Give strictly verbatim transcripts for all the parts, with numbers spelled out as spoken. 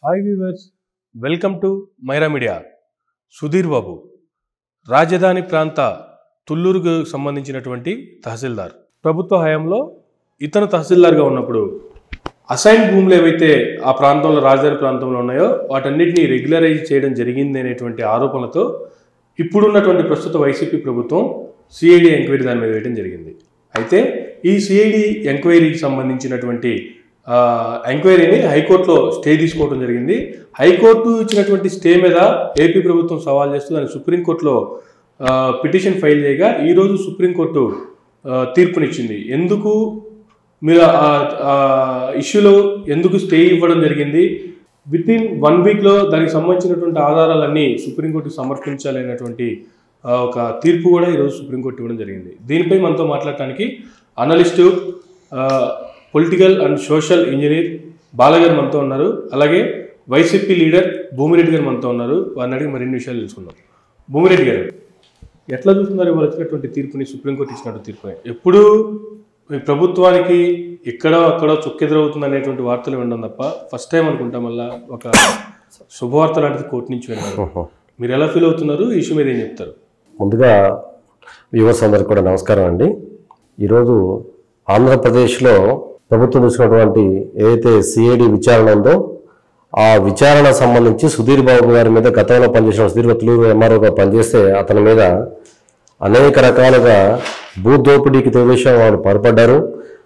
Hi viewers, welcome to Myra media. Sudheer Babu రాజధాని ప్రాంత తుళ్ళూరుకు సంబంధించినటువంటి తహసీల్దార్. ప్రభుత్వ హయాంలో ఇతను తహసీల్దార్గా ఉన్నప్పుడు అసైన్ భూములు ఏవైతే ఆ ప్రాంతంలో రాజధాని ప్రాంతంలో ఉన్నాయో వాటన్నిటిని రెగ్యులరైజ్ చేయడం జరిగింది అనేటువంటి ఆరోపణలతో ఇప్పుడున్నటువంటి ప్రస్తుత వైసీపీ ప్రభుత్వం సిఐడి ఎంక్వైరీ దాని మీద వేయడం జరిగింది. అయితే ఈ సిఐడి ఎంక్వైరీకి సంబంధించినటువంటి ఎంక్వైరీని హైకోర్టులో స్టే తీసుకోవడం జరిగింది. హైకోర్టు ఇచ్చినటువంటి స్టే మీద ఏపీ ప్రభుత్వం సవాల్ చేస్తూ దాన్ని సుప్రీంకోర్టులో పిటిషన్ ఫైల్ చేయగా ఈరోజు సుప్రీంకోర్టు తీర్పునిచ్చింది. ఎందుకు మీరు ఇష్యూలో ఎందుకు స్టే ఇవ్వడం జరిగింది, విత్ ఇన్ వన్ వీక్లో దానికి సంబంధించినటువంటి ఆధారాలన్నీ సుప్రీంకోర్టుకు సమర్పించాలనేటువంటి ఒక తీర్పు కూడా ఈరోజు సుప్రీంకోర్టు ఇవ్వడం జరిగింది. దీనిపై మనతో మాట్లాడటానికి analyst, political and social engineer బాలగారు మనతో ఉన్నారు. అలాగే వైసీపీ లీడర్ భూమిరెడ్డి గారు మనతో ఉన్నారు. వారిని అడిగి మరిన్ని విషయాలు తెలుసుకుందాం. భూమిరెడ్డి గారు, ఎట్లా చూస్తున్నారు ఇవాళ వచ్చినటువంటి తీర్పుని, సుప్రీంకోర్టు ఇచ్చినటువంటి తీర్పుని? ఎప్పుడు మీ ప్రభుత్వానికి ఎక్కడో అక్కడో చుక్కెదురవుతుంది అనేటువంటి వార్తలు వినడం తప్ప ఫస్ట్ టైం అనుకుంటాం వల్ల ఒక శుభవార్త లాంటిది కోర్టు నుంచి విన్నారు. మీరు ఎలా ఫీల్ అవుతున్నారు, ఈ ఇష్యూ మీద ఏం చెప్తారు? ముందుగా వ్యూవర్స్ అందరికీ కూడా నమస్కారం అండి. ఈరోజు ఆంధ్రప్రదేశ్లో ప్రభుత్వం తీసుకున్నటువంటి ఏదైతే సిఐడి విచారణ ఉందో ఆ విచారణ సంబంధించి సుధీర్ బాబు గారి మీద గతంలో పనిచేసిన సుధీర్ తుళ్ళూరు ఎంఆర్ఓగా పనిచేస్తే అతని మీద అనేక రకాలుగా భూ దోపిడీకి తెలుగుదేశం వారు పాల్పడ్డారు.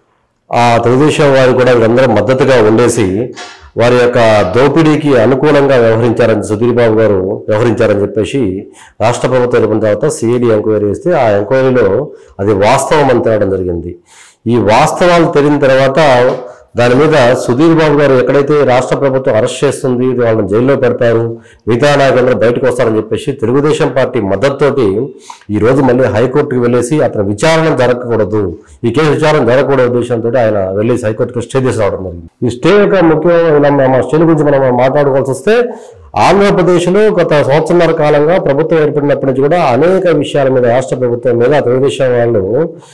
ఆ తెలుగుదేశం వారు కూడా వీళ్ళందరూ మద్దతుగా ఉండేసి వారి యొక్క దోపిడీకి అనుకూలంగా వ్యవహరించారని సుధీర్ బాబు గారు వ్యవహరించారని చెప్పేసి రాష్ట్ర ప్రభుత్వం తెలిపిన తర్వాత సిఐడి ఎంక్వైరీ చేస్తే ఆ ఎంక్వైరీలో అది వాస్తవం అని తేవడం జరిగింది. ఈ వాస్తవాలు తెలియని తర్వాత దాని మీద సుధీర్ బాబు గారు ఎక్కడైతే రాష్ట్ర ప్రభుత్వం అరెస్ట్ చేస్తుంది, వాళ్ళని జైల్లో పెడతారు, మిగతా నాయకులందరూ బయటకు వస్తారని చెప్పేసి తెలుగుదేశం పార్టీ మద్దతుతోటి ఈరోజు మళ్ళీ హైకోర్టుకు వెళ్ళేసి అతని విచారణ జరగకూడదు, ఈ కేసు విచారణ జరగకూడదు ఉద్దేశంతో ఆయన వెళ్ళేసి హైకోర్టుకు స్టే తీసుకురావడం జరిగింది. ఈ స్టే యొక్క ముఖ్యమైన స్టే గురించి మనం మాట్లాడుకోవాల్సి వస్తే ఆంధ్రప్రదేశ్లో గత సంవత్సరాల కాలంగా ప్రభుత్వం ఏర్పడినప్పటి నుంచి కూడా అనేక విషయాల మీద రాష్ట్ర ప్రభుత్వం మీద తెలుగుదేశం వాళ్ళు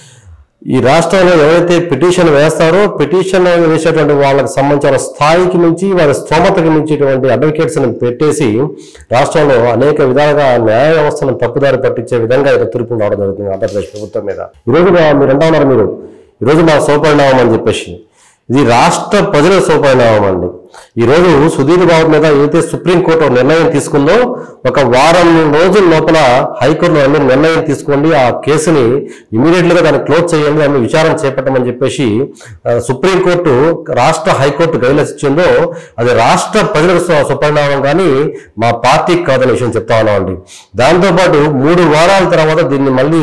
ఈ రాష్ట్రంలో ఎవరైతే పిటిషన్ వేస్తారో పిటిషన్ వేసేటువంటి వాళ్ళకి సంబంధించిన స్థాయికి నుంచి వారి స్తోమతకి మించేటువంటి అడ్వకేట్స్ని పెట్టేసి రాష్ట్రంలో అనేక విధాలుగా న్యాయ వ్యవస్థను తప్పుదారి పట్టించే విధంగా తీర్పులు రావడం జరుగుతుంది ఆంధ్రప్రదేశ్ ప్రభుత్వం మీద. ఈరోజు మీరు అంటా ఉన్నారు, మీరు ఈరోజు మా సోపరిణామం అని చెప్పేసి, ఇది రాష్ట్ర ప్రజల సోపరిణామం అండి. ఈరోజు సుధీర్ బాబు మీద ఏదైతే సుప్రీంకోర్టు నిర్ణయం తీసుకుందో ఒక వారం రోజుల లోపల హైకోర్టులో నిర్ణయం తీసుకోండి, ఆ కేసుని ఇమీడియట్లీగా దాన్ని క్లోజ్ చేయండి, దాన్ని విచారణ చేపట్టమని చెప్పేసి సుప్రీంకోర్టు రాష్ట్ర హైకోర్టు గైడ్లైన్స్ ఇచ్చిందో అది రాష్ట్ర ప్రజలకు సుపరిణామం కానీ మా పార్టీకి కాదనే విషయం చెప్తా ఉన్నామండి. దాంతోపాటు మూడు వారాల తర్వాత దీన్ని మళ్ళీ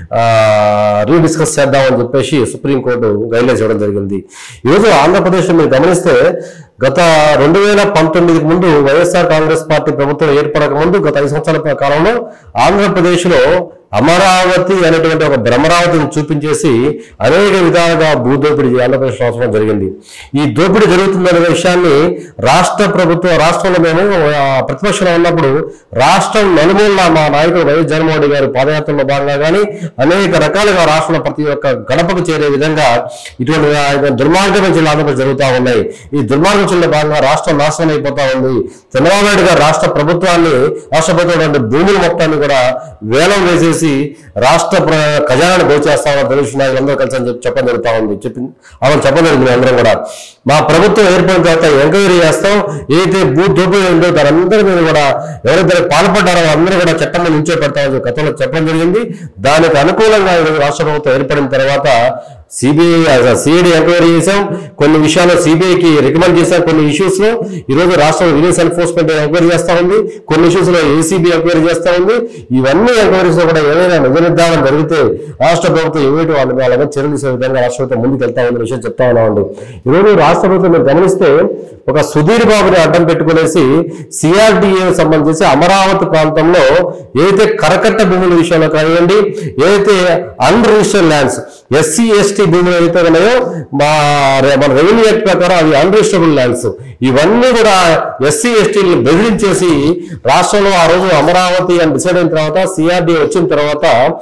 రీడిస్కస్ చేద్దామని చెప్పేసి సుప్రీంకోర్టు గైడ్లైన్స్ ఇవ్వడం జరిగింది. ఈరోజు ఆంధ్రప్రదేశ్లో మీరు గమనిస్తే గత రెండు వేల పంతొమ్మిదికి ముందు వైఎస్ఆర్ కాంగ్రెస్ పార్టీ ప్రభుత్వం ఏర్పడక ముందు గత ఐదు సంవత్సరాల కాలంలో ఆంధ్రప్రదేశ్లో అమరావతి అనేటువంటి ఒక భ్రమరావతిని చూపించేసి అనేక విధాలుగా భూదోపిడీ ఆంధ్రప్రదేశ్ రాష్ట్రంలో జరిగింది. ఈ దోపిడీ జరుగుతుందనే విషయాన్ని రాష్ట్ర ప్రభుత్వం రాష్ట్రంలో మేము ప్రతిపక్షంలో ఉన్నప్పుడు రాష్ట్రం నలుమూల మా నాయకుడు వైఎస్ జగన్మోహన్ రెడ్డి గారు పాదయాత్రలో భాగంగా కానీ అనేక రకాలుగా రాష్ట్రంలో ప్రతి ఒక్క గడపకు చేరే విధంగా ఇటువంటి దుర్మార్గమైన చర్యలు ఆంధ్రప్రదేశ్ జరుగుతూ ఉన్నాయి. ఈ దుర్మార్గ చర్యల భాగంగా రాష్ట్రం నాశనం అయిపోతా ఉంది. చంద్రబాబు నాయుడు గారు రాష్ట్ర ప్రభుత్వాన్ని రాష్ట్ర ప్రభుత్వం భూముల మొత్తాన్ని కూడా వేలం వేసేసి రాష్ట్ర ఖజానాన్ని దోచేస్తామని తెలుసు అందరూ కలిసి అని చెప్పి చెప్పడం జరుగుతా ఉంది. చెప్పింది అవును చెప్పడం జరిగింది. అందరం కూడా మా ప్రభుత్వం ఏర్పడిన తర్వాత ఎంక్వైరీ చేస్తాం, ఏదైతే భూ దోపిడీ ఉందో దానందరి మీద కూడా ఎవరైతే పాల్పడ్డారో అందరూ కూడా చట్టం మీద నుంచో పెడతామని గతంలో చెప్పడం జరిగింది. దానికి అనుకూలంగా ఈరోజు రాష్ట్ర ప్రభుత్వం ఏర్పడిన తర్వాత సిబిఐ సిఐడి ఎంక్వైరీ చేశాం, కొన్ని విషయాల్లో సిబిఐకి రికమెండ్ చేశాం, కొన్ని ఇష్యూస్ లో ఈరోజు రాష్ట్రం రిలీజ్ ఎన్ఫోర్స్మెంట్ ఎంక్వైరీ చేస్తా ఉంది, కొన్ని ఇష్యూస్ లో ఏసీబీ ఎంక్వైరీ చేస్తా ఉంది. ఇవన్నీ ఎంక్వైరీస్ లో కూడా ఏదైనా నిజ నిర్ధారణ జరిగితే రాష్ట్ర ప్రభుత్వం ఏమిటి వాళ్ళ వాళ్ళ చర్యలు తీసే విధంగా రాష్ట్ర ప్రభుత్వం ముందుకు వెళ్తా ఉందనే విషయం చెప్తా ఉన్నామండి. ఈరోజు రాష్ట్ర ప్రభుత్వం మీరు గమనిస్తే ఒక సుధీర్ బాబుని అడ్డం పెట్టుకునేసి సిఆర్డిఏ సంబంధించి అమరావతి ప్రాంతంలో ఏదైతే కరకట్ట భూముల విషయంలో కానివ్వండి, ఏదైతే unregistered lands SC ST భూములు ఏదైతే ఉన్నాయో మా మన రెవెన్యూ యాక్ట్ ప్రకారం అవి అన్ రిజిస్టర్డ్ ల్యాండ్స్, ఇవన్నీ కూడా ఎస్సీ ఎస్టీలను బెదిరించేసి రాష్ట్రంలో ఆ రోజు అమరావతి అని డిసైడ్ అయిన తర్వాత సిఆర్డిఏ వచ్చిన తర్వాత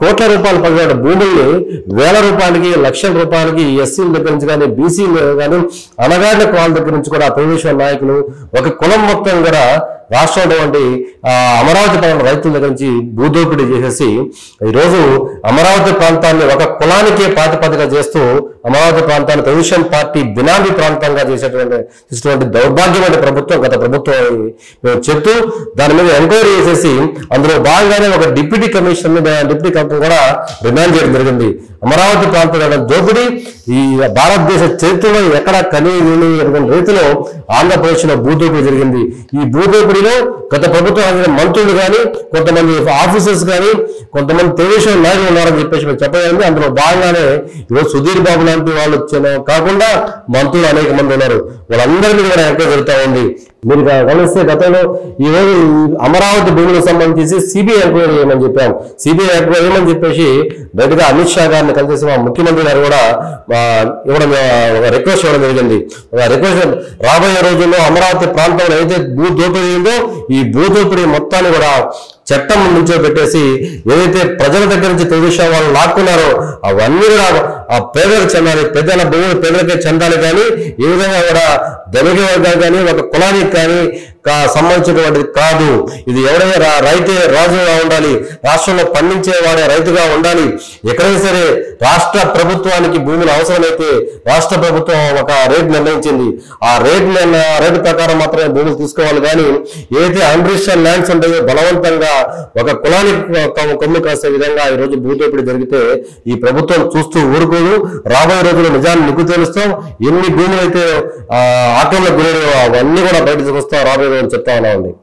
కోట్ల రూపాయలు పడిన భూముల్ని వేల రూపాయలకి లక్షల రూపాయలకి ఎస్సీల దగ్గర నుంచి కానీ బీసీలు కానీ అనగాడిన వాళ్ళ దగ్గర నుంచి కూడా తెలుగుదేశం నాయకులు ఒక కులం మొత్తం కూడా రాష్ట్రంలో వంటి అమరావతి ప్రాంత రైతుల దగ్గర నుంచి భూదోపిడీ చేసేసి ఈరోజు అమరావతి ప్రాంతాన్ని ఒక కులానికే ప్రాతిపదిక చేస్తూ అమరావతి ప్రాంతాన్ని తెలుగుదేశం పార్టీ బినామీ ప్రాంతంగా చేసేటువంటి చేసేటువంటి దౌర్భాగ్యమైన ప్రభుత్వం గత ప్రభుత్వం మేము చెప్తూ దాని మీద ఎంక్వైరీ చేసేసి అందులో భాగంగానే ఒక డిప్యూటీ కమిషన్ డిప్యూటీ కమిషన్ కూడా రిమాండ్ చేయడం జరిగింది. అమరావతి ప్రాంతంలో దోపిడీ ఈ భారతదేశ చరిత్రలో ఎక్కడ కనీ రీతిలో ఆంధ్రప్రదేశ్ లో భూదోపిడీ జరిగింది. ఈ భూదోపిడీలో గత ప్రభుత్వం మంత్రులు కానీ కొంతమంది ఆఫీసర్స్ కానీ కొంతమంది తెలుగుదేశం నాయకులు ఉన్నారని చెప్పేసి మేము చెప్పగలిగింది. అందులో భాగంగానే ఈరోజు సుధీర్ బాబు లాంటి వాళ్ళు కాకుండా మంత్రులు అనేక మంది ఉన్నారు. వాళ్ళందరినీ కూడా ఎంక్వైరీ జరుగుతూ ఉంది. మీరు గమనిస్తే గతంలో ఈరోజు అమరావతి భూములకు సంబంధించి సిబిఐ ఎంక్వైరీ చేయమని చెప్పాం. సిబిఐ ఎంక్వైరీ చేయమని చెప్పేసి బయటగా అమిత్ షా గారిని కలిసి మా ముఖ్యమంత్రి గారు కూడా ఇవ్వడం రిక్వెస్ట్ ఇవ్వడం జరిగింది. రిక్వెస్ట్ రాబోయే రోజుల్లో అమరావతి ప్రాంతంలో అయితే భూ దోపిడీ ఉందో ఈ భూ దోపిడీ మొత్తాన్ని కూడా చట్టం నుంచో పెట్టేసి ఏదైతే ప్రజల దగ్గర నుంచి తెలుగుదేశం వాళ్ళు లాక్కున్నారో అవన్నీ కూడా ఆ పేదలకు చెందాలి, పెద్దల భూములు పేదలకే చెందాలి. కానీ ఏ విధంగా కూడా ధనిక వర్గాలు కానీ ఒక కులానికి కానీ సంబంధించినటువంటిది కాదు. ఇది ఎవరైనా రైతే రాజుగా ఉండాలి, రాష్ట్రంలో పండించే వాడే రైతుగా ఉండాలి. ఎక్కడైనా సరే రాష్ట్ర ప్రభుత్వానికి భూములు అవసరమైతే రాష్ట్ర ప్రభుత్వం ఒక రేటు నిర్ణయించింది. ఆ రేటు రేటు ప్రకారం మాత్రమే భూములు తీసుకోవాలి. కానీ ఏదైతే అన్రిజిస్టర్డ్ ల్యాండ్స్ ఉంటాయో బలవంతంగా ఒక కులానికి కొమ్ము కాసే విధంగా ఈ రోజు భూదోపిడీ జరిగితే ఈ ప్రభుత్వం చూస్తూ ఊరుకోదు. రాబోయే రోజుల్లో నిజాన్ని నిగ్గు తెలుస్తాం. ఎన్ని భూములు అయితే ఆక్రమణకు గురయ్యాయో అవన్నీ కూడా బయట చూస్తాం రాబోయే రోజులు చెప్తా ఉన్నా ఉంది.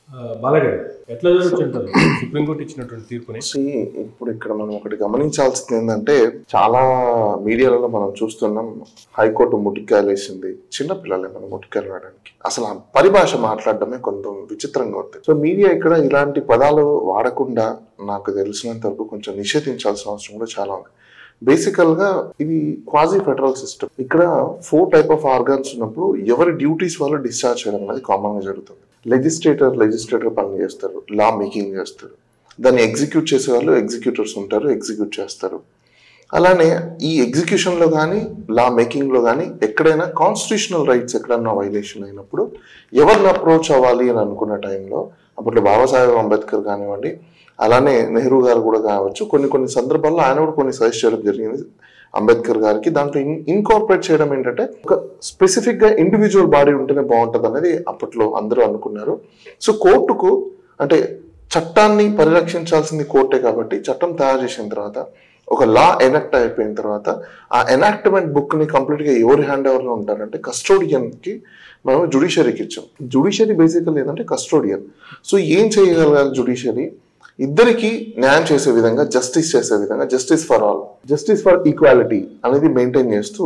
ఎట్లా సుప్రీంకోర్టు ఇచ్చినటువంటి తీర్పుని ఇప్పుడు ఇక్కడ మనం ఒకటి గమనించాల్సింది ఏంటంటే చాలా మీడియాలలో మనం చూస్తున్నాం హైకోర్టు ముటికాయలు వేసింది. చిన్నపిల్లలే మనం ముటికాయలు వేయడానికి అసలు ఆ పరిభాష మాట్లాడడమే కొంచెం విచిత్రంగా ఉంటుంది. సో మీడియా ఇక్కడ ఇలాంటి పదాలు వాడకుండా నాకు తెలిసినంత వరకు కొంచెం నిషేధించాల్సిన అవసరం కూడా చాలా ఉంది. బేసికల్ గా ఇది క్వాజీ ఫెడరల్ సిస్టమ్. ఇక్కడ ఫోర్ టైప్ ఆఫ్ ఆర్గాన్స్ ఉన్నప్పుడు ఎవరి డ్యూటీస్ వాళ్ళు డిశ్చార్జ్ చేయడం అనేది కామన్ గా జరుగుతుంది. లెజిస్లేటర్ లెజిస్లేటర్ పని చేస్తారు, లా మేకింగ్ చేస్తారు. దాన్ని ఎగ్జిక్యూట్ చేసే వాళ్ళు ఎగ్జిక్యూటర్స్ ఉంటారు, ఎగ్జిక్యూట్ చేస్తారు. అలానే ఈ ఎగ్జిక్యూషన్లో కానీ లా మేకింగ్లో కానీ ఎక్కడైనా కాన్స్టిట్యూషనల్ రైట్స్ ఎక్కడన్నా వైలేషన్ అయినప్పుడు ఎవరిని అప్రోచ్ అవ్వాలి అని అనుకున్న టైంలో అప్పట్లో బాబాసాహెబ్ అంబేద్కర్ కానివ్వండి, అలానే నెహ్రూ గారు కూడా కావచ్చు, కొన్ని కొన్ని సందర్భాల్లో ఆయన కూడా కొన్ని సజెస్ట్ చేయడం జరిగింది అంబేద్కర్ గారికి. దాంట్లో ఇన్ ఇన్కార్పొరేట్ చేయడం ఏంటంటే ఒక స్పెసిఫిక్గా ఇండివిజువల్ బాడీ ఉంటేనే బాగుంటుంది అనేది అప్పట్లో అందరూ అనుకున్నారు. సో కోర్టుకు అంటే చట్టాన్ని పరిరక్షించాల్సింది కోర్టే కాబట్టి చట్టం తయారు చేసిన తర్వాత ఒక లా ఎనాక్ట్ అయిపోయిన తర్వాత ఆ ఎనాక్ట్మెంట్ బుక్ని కంప్లీట్గా ఎవరి హ్యాండ్ ఓవర్లో ఉంటారంటే కస్టోడియన్కి మనం జుడిషియరీకి ఇచ్చాం. జుడిషియరీ బేసికల్ ఏంటంటే కస్టోడియన్. సో ఏం చేయగలగాలి జుడిషియరీ? ఇద్దరికి న్యాయం చేసే విధంగా, జస్టిస్ చేసే విధంగా, justice for all, justice for equality అనేది మెయింటైన్ చేస్తూ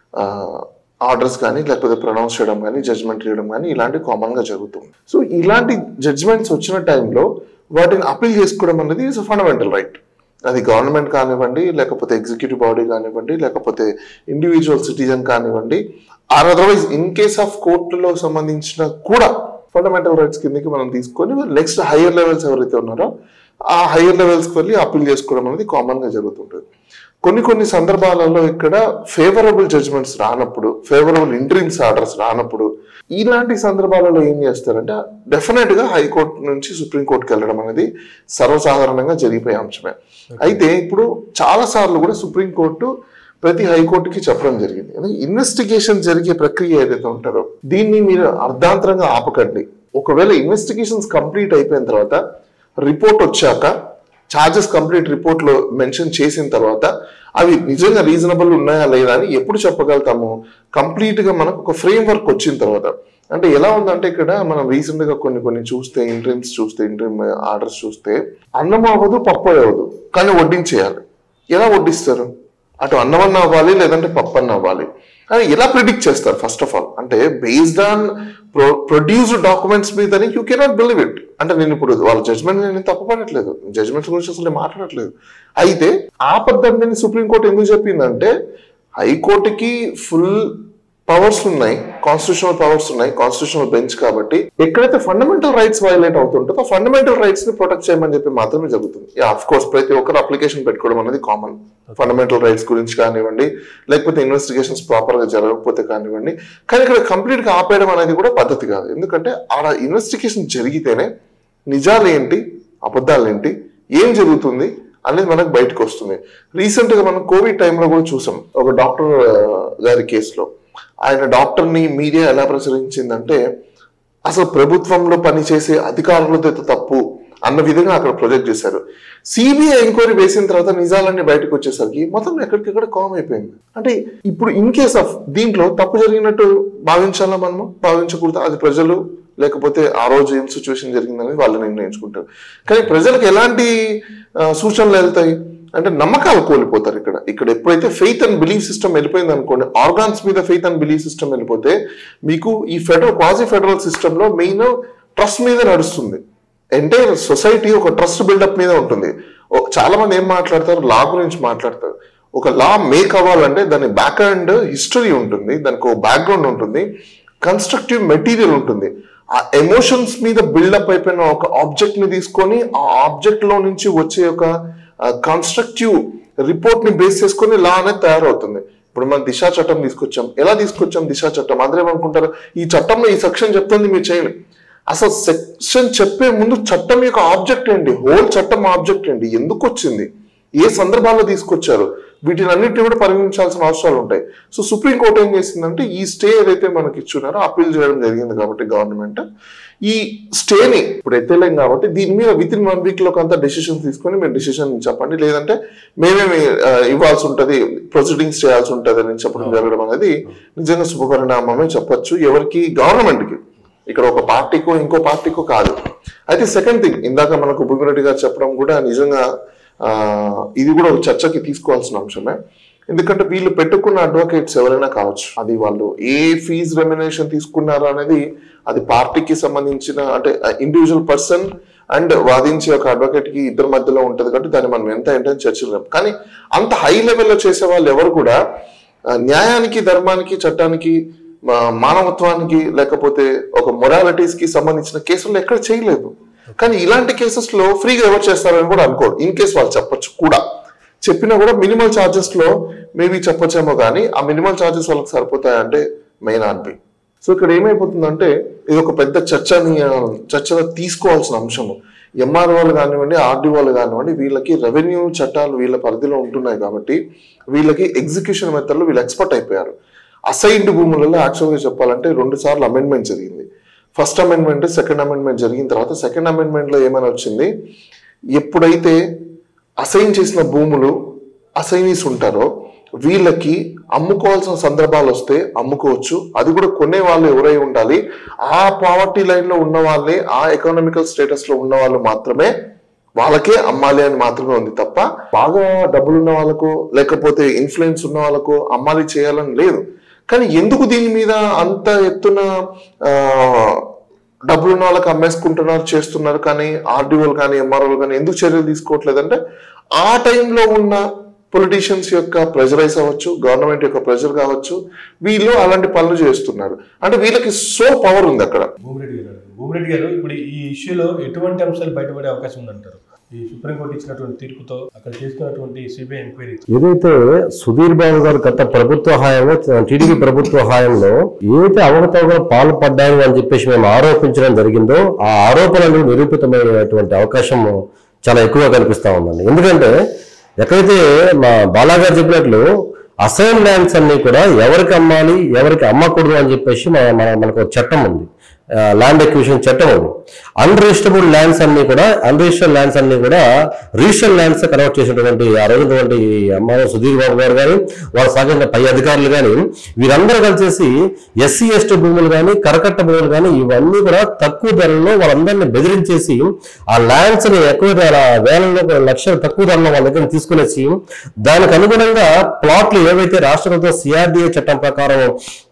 ఆర్డర్స్ కానీ లేకపోతే ప్రొనౌన్స్ చేయడం కానీ జడ్జ్మెంట్ చేయడం కానీ ఇలాంటి కామన్గా జరుగుతుంది. సో ఇలాంటి జడ్జ్మెంట్స్ వచ్చిన టైంలో వాటిని అపీల్ చేసుకోవడం అనేది ఇస్ అ ఫండమెంటల్ రైట్. అది గవర్నమెంట్ కానివ్వండి, లేకపోతే ఎగ్జిక్యూటివ్ బాడీ కానివ్వండి, లేకపోతే ఇండివిజువల్ సిటిజన్ కానివ్వండి, or otherwise in case of కోర్టులో సంబంధించిన కూడా ఫండమెంటల్ రైట్స్ కిందకి మనం తీసుకొని నెక్స్ట్ హయ్యర్ లెవెల్స్ ఎవరైతే ఉన్నారో ఆ హయ్యర్ లెవెల్స్కి వెళ్ళి అపీల్ చేసుకోవడం అనేది కామన్గా జరుగుతుంటుంది. కొన్ని కొన్ని సందర్భాలలో ఇక్కడ ఫేవరబుల్ జడ్జ్మెంట్స్ రానప్పుడు, ఫేవరబుల్ ఇంటరిమ్స్ ఆర్డర్స్ రానప్పుడు ఇలాంటి సందర్భాలలో ఏం చేస్తారంటే డెఫినెట్గా హైకోర్టు నుంచి సుప్రీంకోర్టుకి వెళ్ళడం అనేది సర్వసాధారణంగా జరిగిపోయే అంశమే. అయితే ఇప్పుడు చాలా సార్లు కూడా సుప్రీంకోర్టు ప్రతి హైకోర్టుకి చెప్పడం జరిగింది, ఇన్వెస్టిగేషన్ జరిగే ప్రక్రియ ఏదైతే ఉంటారో దీన్ని మీరు అర్ధాంతరంగా ఆపకండి. ఒకవేళ ఇన్వెస్టిగేషన్స్ కంప్లీట్ అయిపోయిన తర్వాత రిపోర్ట్ వచ్చాక ఛార్జెస్ కంప్లీట్ రిపోర్ట్లో మెన్షన్ చేసిన తర్వాత అవి నిజంగా రీజనబుల్ ఉన్నాయా లేదా అని ఎప్పుడు చెప్పగలుగుతాము? కంప్లీట్గా మనకు ఒక ఫ్రేమ్ వర్క్ వచ్చిన తర్వాత. అంటే ఎలా ఉందంటే ఇక్కడ మనం రీసెంట్గా కొన్ని కొన్ని చూస్తే ఇంటరిమ్స్ చూస్తే ఇంటరిమ్ ఆర్డర్స్ చూస్తే అన్నం అవ్వదు, పప్పు అవ్వదు, కానీ వడ్డించేయాలి. ఎలా వడ్డిస్తారు? అటు అన్నం అన్న అవ్వాలి, లేదంటే పప్పు అన్న అవ్వాలి. కానీ ఎలా ప్రిడిక్ట్ చేస్తారు? ఫస్ట్ ఆఫ్ ఆల్ అంటే based on pro produced documents మీదని యూ కెనాట్ బిలీవ్ ఇట్. అంటే నేను ఇప్పుడు వాళ్ళ జడ్జ్మెంట్ నేను తప్పపడట్లేదు, జడ్జ్మెంట్స్ గురించి అసలు నేను మాట్లాడట్లేదు. అయితే ఆ పద్ధతిని సుప్రీంకోర్టు ఎందుకు చెప్పిందంటే హైకోర్టుకి ఫుల్ పవర్స్ ఉన్నాయి, కాన్స్టిట్యూషనల్ పవర్స్ ఉన్నాయి, కాన్స్టిట్యూషనల్ బెంచ్ కాబట్టి ఎక్కడైతే ఫండమెంటల్ రైట్స్ వైలేట్ అవుతుంటుందో ఆ ఫండమెంటల్ రైట్స్ ని ప్రొటెక్ట్ చేయమని చెప్పి మాత్రమే జరుగుతుంది. ఆఫ్ కోర్స్ ప్రతి ఒక్కరు అప్లికేషన్ పెట్టుకోవడం అనేది కామన్, ఫండమెంటల్ రైట్స్ గురించి కానివ్వండి, లేకపోతే ఇన్వెస్టిగేషన్స్ ప్రాపర్ గా జరగకపోతే కానివ్వండి. కానీ ఇక్కడ కంప్లీట్ గా ఆపేయడం అనేది కూడా పద్ధతి కాదు. ఎందుకంటే ఆడ ఇన్వెస్టిగేషన్ జరిగితేనే నిజాలు ఏంటి, అబద్ధాలు ఏంటి, ఏం జరుగుతుంది అనేది మనకు బయటకు వస్తుంది. రీసెంట్ గా మనం కోవిడ్ టైంలో కూడా చూసాం ఒక డాక్టర్ గారి కేసులో. ఆయన డాక్టర్ని మీడియా ఎలా ప్రచురించిందంటే అసలు ప్రభుత్వంలో పనిచేసే అధికారులతో తప్పు అన్న విధంగా అక్కడ ప్రొజెక్ట్ చేశారు. సిబిఐ ఎంక్వైరీ వేసిన తర్వాత నిజాలన్నీ బయటకు వచ్చేసరికి మొత్తం ఎక్కడికెక్కడ కామ్ అయిపోయింది. అంటే ఇప్పుడు ఇన్ కేస్ ఆఫ్ దీంట్లో తప్పు జరిగినట్టు భావించాలా మనము, భావించకూడదు, అది ప్రజలు లేకపోతే ఆ రోజు ఏం సిచ్యువేషన్ జరిగిందని వాళ్ళు నిర్ణయించుకుంటారు. కానీ ప్రజలకు ఎలాంటి సూచనలు వెళ్తాయి అంటే నమ్మకాలు కోల్పోతారు. ఇక్కడ ఇక్కడ ఎప్పుడైతే ఫెయిత్ అండ్ బిలీఫ్ సిస్టమ్ వెళ్ళిపోయింది అనుకోండి, ఆర్గాన్స్ మీద ఫెయిత్ అండ్ బిలీఫ్ సిస్టమ్ వెళ్ళిపోతే మీకు ఈ ఫెడరల్ క్వాజీ ఫెడరల్ సిస్టమ్ లో మెయిన్ ట్రస్ట్ మీద నడుస్తుంది. ఎంటైర్ సొసైటీ ఒక ట్రస్ట్ బిల్డప్ మీద ఉంటుంది. చాలా మంది ఏం మాట్లాడతారు, లా గురించి మాట్లాడతారు. ఒక లా మేక్ అవ్వాలంటే దాని బ్యాక్ అండ్ హిస్టరీ ఉంటుంది, దానికి ఒక బ్యాక్గ్రౌండ్ ఉంటుంది, కన్స్ట్రక్టివ్ మెటీరియల్ ఉంటుంది. ఆ ఎమోషన్స్ మీద బిల్డప్ అయిపోయిన ఒక ఆబ్జెక్ట్ ని తీసుకొని ఆ ఆబ్జెక్ట్ లో నుంచి వచ్చే ఒక కన్స్ట్రక్టివ్ రిపోర్ట్ ని బేస్ చేసుకొని లా అనేది తయారవుతుంది. ఇప్పుడు మనం దిశా చట్టం తీసుకొచ్చాం. ఎలా తీసుకొచ్చాం దిశా చట్టం? అందరూ ఏమనుకుంటారు, ఈ చట్టంలో ఈ సెక్షన్ చెప్తుంది మీరు చేయండి. అసలు సెక్షన్ చెప్పే ముందు చట్టం యొక్క ఆబ్జెక్ట్ ఏంటి, హోల్ చట్టం ఆబ్జెక్ట్ ఏంటి, ఎందుకు వచ్చింది, ఏ సందర్భాల్లో తీసుకొచ్చారు, వీటిని అన్నింటినీ కూడా పరిగణించాల్సిన అవసరాలు ఉంటాయి. సో సుప్రీంకోర్టు ఏం చేసిందంటే ఈ స్టే ఏదైతే మనకి ఇచ్చున్నారో అప్పీల్ చేయడం జరిగింది కాబట్టి గవర్నమెంట్ ఈ స్టేని ఇప్పుడు ఎత్తలేం కాబట్టి దీని మీద విత్ ఇన్ వన్ వీక్ లో కొంత డెసిషన్ తీసుకొని మీరు డెసిషన్ చెప్పండి, లేదంటే మేమేమి ఇవ్వాల్సి ఉంటుంది, ప్రొసీడింగ్స్ చేయాల్సి ఉంటుంది అని చెప్పడం జరగడం అనేది నిజంగా శుభపరిణామమే చెప్పొచ్చు ఎవరికి, గవర్నమెంట్ కి. ఇక్కడ ఒక పార్టీకో ఇంకో పార్టీకో కాదు. అయితే సెకండ్ థింగ్, ఇందాక మనకు భూమిరెడ్డి గారు చెప్పడం కూడా నిజంగా ఆ ఇది కూడా ఒక చర్చకి తీసుకోవాల్సిన అంశమే. ఎందుకంటే వీళ్ళు పెట్టుకున్న అడ్వకేట్స్ ఎవరైనా కావచ్చు, అది వాళ్ళు ఏ ఫీజు రెమ్యునరేషన్ తీసుకున్నారో అనేది అది పార్టీకి సంబంధించిన అంటే ఇండివిజువల్ పర్సన్ అండ్ వాదించే ఒక అడ్వకేట్ కి ఇద్దరి మధ్యలో ఉంటుంది కాబట్టి దాన్ని మనం ఎంత ఏంటని చర్చలు. కానీ అంత హై లెవెల్లో చేసే వాళ్ళు ఎవరు కూడా న్యాయానికి, ధర్మానికి, చట్టానికి, మానవత్వానికి లేకపోతే ఒక మొరాలిటీస్ కి సంబంధించిన కేసులు ఎక్కడ చేయలేదు. కానీ ఇలాంటి కేసెస్ లో ఫ్రీగా ఎవరు చేస్తారని కూడా అనుకోరు. ఇన్ కేస్ వాళ్ళు చెప్పొచ్చు కూడా, చెప్పినా కూడా మినిమల్ ఛార్జెస్ లో మేబీ చెప్పొచ్చేమో కానీ ఆ మినిమల్ ఛార్జెస్ వాళ్ళకి సరిపోతాయంటే మెయిన్ ఆన్పి. సో ఇక్కడ ఏమైపోతుందంటే ఇది ఒక పెద్ద చర్చని చర్చగా తీసుకోవాల్సిన అంశము. ఎంఆర్ఓలు కానివ్వండి, ఆర్డీఓలు కానివ్వండి, వీళ్ళకి రెవెన్యూ చట్టాలు వీళ్ళ పరిధిలో ఉంటున్నాయి కాబట్టి వీళ్ళకి ఎగ్జిక్యూషన్ మెథడ్లో వీళ్ళు ఎక్స్పర్ట్ అయిపోయారు. అసైన్డ్ భూములలో యాక్చువల్గా చెప్పాలంటే రెండు సార్లు అమెండ్మెంట్ జరిగింది. ఫస్ట్ అమెండ్మెంట్, సెకండ్ అమెండ్మెంట్ జరిగిన తర్వాత సెకండ్ అమెండ్మెంట్ లో ఏమైనా వచ్చింది, ఎప్పుడైతే అసైన్ చేసిన భూములు అసైనీస్ ఉంటారో వీళ్ళకి అమ్ముకోవాల్సిన సందర్భాలు వస్తే అమ్ముకోవచ్చు. అది కూడా కొనే వాళ్ళు ఎవరై ఉండాలి, ఆ పావర్టీ లైన్ లో ఉన్న వాళ్ళే, ఆ ఎకనామికల్ స్టేటస్ లో ఉన్న వాళ్ళు మాత్రమే వాళ్ళకే అమ్మాలి అని మాత్రమే ఉంది తప్ప బాగా డబ్బులు ఉన్న వాళ్ళకు లేకపోతే ఇన్ఫ్లుయెన్స్ ఉన్న వాళ్ళకు అమ్మాలి చేయాలని లేదు. కానీ ఎందుకు దీని మీద అంత ఎత్తున ఆ డబ్బులున్న వాళ్ళకి అమ్మేసుకుంటున్నారు, చేస్తున్నారు, కానీ ఆర్డీఓలు కానీ ఎంఆర్ఓలు కానీ ఎందుకు చర్యలు తీసుకోవట్లేదంటే ఆ టైంలో ఉన్న పొలిటీషియన్స్ యొక్క ప్రెజరైజ్ అవ్వచ్చు, గవర్నమెంట్ యొక్క ప్రెజర్ కావచ్చు, వీళ్ళు అలాంటి పనులు చేస్తున్నారు. అంటే వీళ్ళకి సో పవర్ ఉంది అక్కడ. భూమిరెడ్డి గారు భూమిరెడ్డి గారు ఇప్పుడు ఈ ఇష్యూలో ఎటువంటి అంశాలు బయటపడే అవకాశం ఉందంటారు? ఈ సుప్రీంకోర్టు ఇచ్చినటువంటి తీర్పుతో అక్కడ చేసుకున్నటువంటి సిబిఐ ఎంక్వైరీ ఏదైతే సుధీర్ బాబు గారు గత ప్రభుత్వ హయాంలో, టీడీపీ ప్రభుత్వ హయాంలో ఏదైతే అవకతవకలు పాల్పడ్డారు అని చెప్పేసి మేము ఆరోపించడం జరిగిందో ఆ ఆరోపణలు నిరూపితమైనటువంటి అవకాశం చాలా ఎక్కువగా కనిపిస్తా ఉందండి. ఎందుకంటే ఎక్కడైతే మా బాలాగారు చెప్పినట్లు అసైన్ ల్యాండ్స్ అన్ని కూడా ఎవరికి అమ్మాలి, ఎవరికి అమ్మకూడదు అని చెప్పేసి మన మనకు చట్టం ఉంది, ల్యాండ్ ఎక్విజిషన్ చట్టం ఉంది. అన్రిజిస్టర్డ్ ల్యాండ్స్ అన్ని కూడా అన్రిజిస్టర్డ్ ల్యాండ్స్ అన్ని కూడా రిజిస్టర్డ్ ల్యాండ్స్ కన్వర్ట్ చేసినటువంటి ఆ రోజుటువంటి అమ్మాయి సుధీర్ బాబు గారు కానీ వాళ్ళ సాగిన పై అధికారులు కానీ వీరందరూ కలిసేసి ఎస్సీ ఎస్టీ భూములు కానీ కరకట్ట భూములు కానీ ఇవన్నీ కూడా తక్కువ ధరలో వాళ్ళందరినీ బెదిరించేసి ఆ ల్యాండ్స్ ని ఎక్కువ వేలలో లక్షలు తక్కువ ధరలో వాళ్ళ దగ్గర తీసుకునేసి దానికి అనుగుణంగా ప్లాట్లు ఏవైతే రాష్ట్ర ప్రభుత్వం సిఆర్డిఏ చట్టం ప్రకారం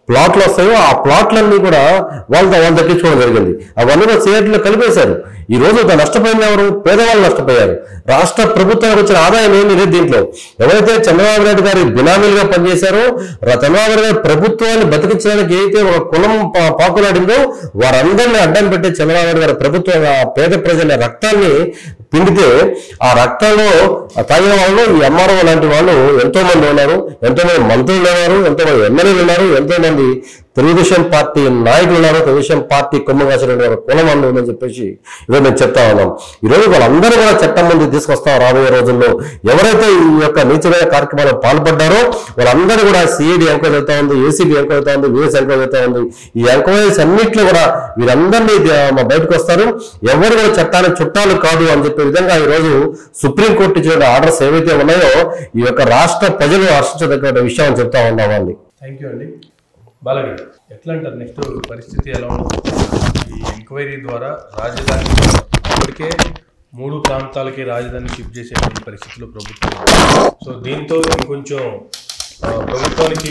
ప్లాట్లు వస్తాయో ఆ ప్లాట్లన్నీ కూడా వాళ్ళు వాళ్ళు దక్కించుకోవడం జరిగింది. అవన్నీ కూడా సిఐడిలో కలిపేశారు. ఈ రోజు నష్టపోయిన ఎవరు? పేదవాళ్ళు నష్టపోయారు. రాష్ట్ర ప్రభుత్వానికి వచ్చిన ఆదాయం ఏమీ లేదు దీంట్లో. ఎవరైతే చంద్రబాబు నాయుడు గారి బినామీలుగా పనిచేశారో, చంద్రబాబు నాయుడు గారి ప్రభుత్వాన్ని బతికించడానికి ఏదైతే ఒక కులం పాకులాడిందో వారందరినీ అడ్డం పెట్టి చంద్రబాబు నాయుడు గారి ప్రభుత్వం పేద ప్రజల రక్తాన్ని పిండితే ఆ రక్తంలో తాగిన వాళ్ళు ఈ ఎంఆర్ఓ లాంటి వాళ్ళు ఎంతో మంది ఉన్నారు, ఎంతో మంది మంత్రులు ఉన్నారు, ఎంతో మంది ఎమ్మెల్యేలు ఉన్నారు, ఎంతో మంది తెలుగుదేశం పార్టీ నాయకులు ఉన్నారు, తెలుగుదేశం పార్టీ కొమ్మగాసిన కులం అందు ఉందని చెప్పేసి ఈరోజు మేము చెప్తా ఉన్నాం. ఈరోజు వాళ్ళందరూ కూడా చట్టం ముందు తీసుకొస్తాం. రాబోయే రోజుల్లో ఎవరైతే ఈ యొక్క నీచమైన కార్యక్రమాలు పాల్పడ్డారో వాళ్ళందరూ కూడా సిఐడి ఎంక్వైరీ అవుతా ఉంది, ఏసీబీ ఎంక్వైరీ అవుతా ఉంది, విఎస్ ఎంక్వైరీ అవుతా ఉంది. ఈ ఎంక్వైరీస్ అన్నింటిలో కూడా వీరందరినీ బయటకు వస్తారు. ఎవరు కూడా చట్టానికి చుట్టాలు కాదు అని చెప్పే విధంగా ఈ రోజు సుప్రీంకోర్టు ఇచ్చిన ఆర్డర్స్ ఏవైతే ఉన్నాయో ఈ యొక్క రాష్ట్ర ప్రజలు హర్షించదగ్గ విషయం అని చెప్తా ఉన్నామండి. థ్యాంక్ యూ అండి. బాలగారు, ఎట్లా అంటారు నెక్స్ట్ పరిస్థితి ఎలా ఉంటుంది? ఈ ఎంక్వైరీ ద్వారా రాజధాని ఇప్పటికే మూడు ప్రాంతాలకి రాజధాని షిఫ్ట్ చేసేటువంటి పరిస్థితుల్లో ప్రభుత్వం. సో దీంతో ఇంకొంచెం ప్రభుత్వానికి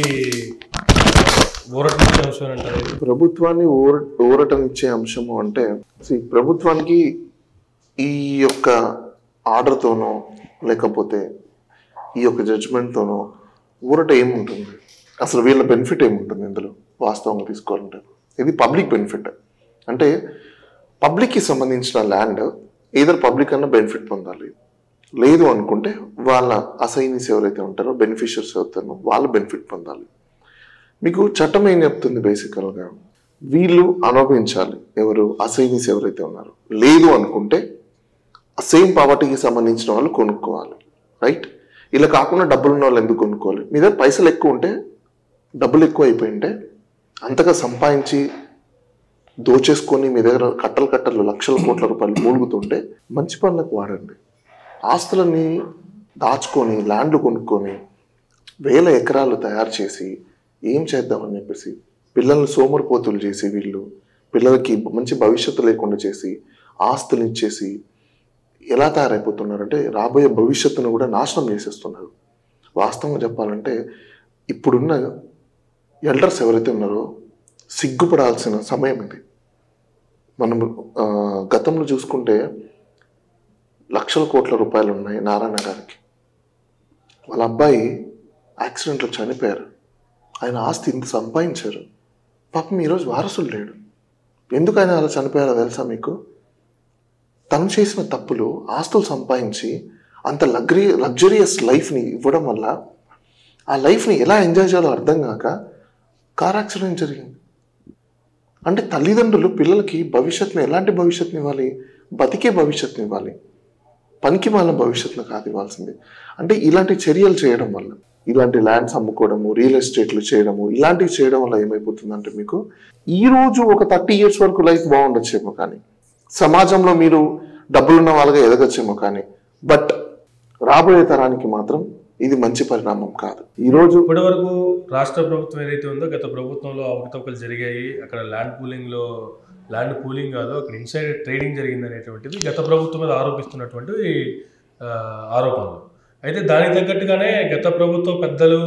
ఊరటనిచ్చే అంశం అంటారు. ప్రభుత్వాన్ని ఊర ఊరటనిచ్చే అంశము అంటే ప్రభుత్వానికి ఈ యొక్క ఆర్డర్తోనో లేకపోతే ఈ యొక్క జడ్జిమెంట్తోనో ఊరట ఏముంటుంది? అసలు వీళ్ళ బెనిఫిట్ ఏముంటుంది ఇందులో వాస్తవంగా తీసుకోవాలంటే? ఇది పబ్లిక్ బెనిఫిట్. అంటే పబ్లిక్కి సంబంధించిన ల్యాండ్ ఏదర్ పబ్లిక్ అన్న బెనిఫిట్ పొందాలి, లేదు అనుకుంటే వాళ్ళ అసైనీస్ ఎవరైతే ఉంటారో బెనిఫిషియర్స్ అవుతారో వాళ్ళు బెనిఫిట్ పొందాలి. మీకు చట్టం ఏం చెప్తుంది? బేసికల్గా వీళ్ళు అనుభవించాలి, ఎవరు అసైనీస్ ఎవరైతే ఉన్నారో. లేదు అనుకుంటే సేమ్ ప్రాపర్టీకి సంబంధించిన వాళ్ళు కొనుక్కోవాలి, రైట్? ఇలా కాకుండా డబ్బులు ఉన్న వాళ్ళు ఎందుకు కొనుక్కోవాలి? మీ దగ్గర పైసలు ఎక్కువ ఉంటే, డబ్బులు ఎక్కువ అయిపోయింటే అంతగా సంపాదించి దోచేసుకొని మీ దగ్గర కట్టలు కట్టలు లక్షల కోట్ల రూపాయలు మూలుగుతుంటే మంచి పనులకు వాడండి. ఆస్తులని దాచుకొని ల్యాండ్లు కొనుక్కొని వేల ఎకరాలు తయారు చేసి ఏం చేద్దామని చెప్పేసి పిల్లల్ని సోమరిపోతులు చేసి వీళ్ళు పిల్లలకి మంచి భవిష్యత్తు లేకుండా చేసి ఆస్తులు ఇచ్చేసి ఎలా తయారైపోతున్నారంటే రాబోయే భవిష్యత్తును కూడా నాశనం చేసేస్తున్నారు. వాస్తవంగా చెప్పాలంటే ఇప్పుడున్న ఎల్డర్స్ ఎవరైతే ఉన్నారో సిగ్గుపడాల్సిన సమయం ఇది. మనం గతంలో చూసుకుంటే లక్షల కోట్ల రూపాయలు ఉన్నాయి నారాయణ గారికి. వాళ్ళ అబ్బాయి యాక్సిడెంట్లో చనిపోయారు. ఆయన ఆస్తి ఇంత సంపాదించారు, పాపం ఈరోజు వారసులు లేడు. ఎందుకు ఆయన అలా చనిపోయారో తెలుసా మీకు? తను చేసిన తప్పులు ఆస్తులు సంపాదించి అంత లగ్రీ లగ్జరియస్ లైఫ్ని ఇవ్వడం వల్ల ఆ లైఫ్ని ఎలా ఎంజాయ్ చేయాలో అర్థం కాక కార్ యాక్సిడెంట్ జరిగింది. అంటే తల్లిదండ్రులు పిల్లలకి భవిష్యత్తుని ఎలాంటి భవిష్యత్తుని ఇవ్వాలి? బతికే భవిష్యత్తుని ఇవ్వాలి, పనికి మాల భవిష్యత్తును కాదు ఇవ్వాల్సింది. అంటే ఇలాంటి చర్యలు చేయడం వల్ల, ఇలాంటి ల్యాండ్స్ అమ్ముకోవడము, రియల్ ఎస్టేట్లు చేయడము, ఇలాంటివి చేయడం వల్ల ఏమైపోతుందంటే మీకు ఈరోజు ఒక థర్టీ ఇయర్స్ వరకు లైఫ్ బాగుండొచ్చేమో, కానీ సమాజంలో మీరు డబ్బులున్న వాళ్ళగా ఎదగచ్చేమో, కానీ బట్ రాబోయే తరానికి మాత్రం ఇది మంచి పరిణామం కాదు. ఈరోజు ఇప్పటి వరకు రాష్ట్ర ప్రభుత్వం ఏదైతే ఉందో గత ప్రభుత్వంలో అవకతవకలు జరిగాయి, అక్కడ ల్యాండ్ పూలింగ్లో ల్యాండ్ పూలింగ్ కాదు అక్కడ ఇన్సైడ్ ట్రేడింగ్ జరిగింది అనేటువంటిది గత ప్రభుత్వం మీద ఆరోపిస్తున్నటువంటి ఆరోపణలు. అయితే దానికి తగ్గట్టుగానే గత ప్రభుత్వ పెద్దలు